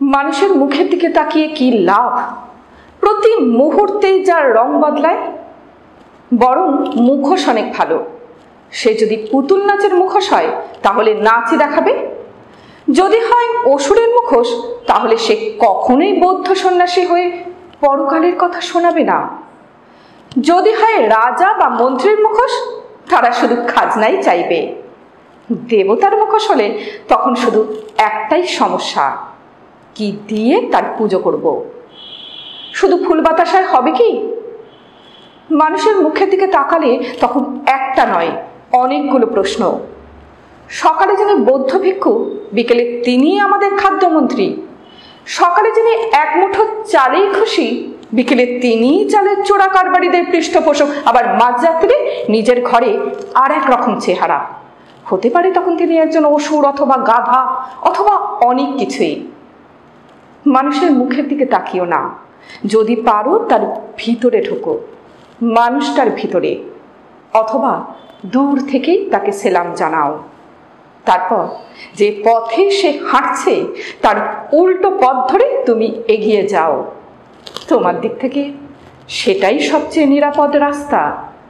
মানুষের মুখের দিকে তাকিয়ে কি লাভ? প্রতি মুহূর্তেই যার রং বদলায়। বরং মুখোশ অনেক ভালো। সে যদি পুতুল নাচের মুখোশ হয় তাহলে নাচই দেখাবে। যদি হয় অসুরের মুখোশ তাহলে সে কখনোই বৌদ্ধ সন্ন্যাসী হয়ে পরকালের কথা শোনাবে না। যদি হয় রাজা বা মন্ত্রীর মুখোশ, তারা শুধু খাজনাই চাইবে। দেবতার মুখোশ হলে তখন শুধু একটাই সমস্যা, কি দিয়ে তার পুজো করব। শুধু ফুল বাতাসায় হবে কি? মানুষের মুখের দিকে তাকালে তখন একটা নয়, অনেকগুলো প্রশ্ন। সকালে যিনি বৌদ্ধ ভিক্ষু, বিকেলে তিনিই আমাদের খাদ্যমন্ত্রী। সকালে যিনি এক মুঠো চালেই খুশি, বিকেলে তিনিই চালের চোরা কারবারিদের পৃষ্ঠপোষক। আবার মাঝরাত্রে নিজের ঘরে আর এক রকম চেহারা। হতে পারে তখন তিনি একজন অসুর অথবা গাধা অথবা অনেক কিছুই। মানুষের মুখের দিকে তাকিও না, যদি পারো তার ভিতরে ঢোকো, মানুষটার ভিতরে, অথবা দূর থেকেই তাকে সেলাম জানাও। তারপর যে পথে সে হাঁটছে তার উল্টো পথ ধরে তুমি এগিয়ে যাও। তোমার দিক থেকে সেটাই সবচেয়ে নিরাপদ রাস্তা।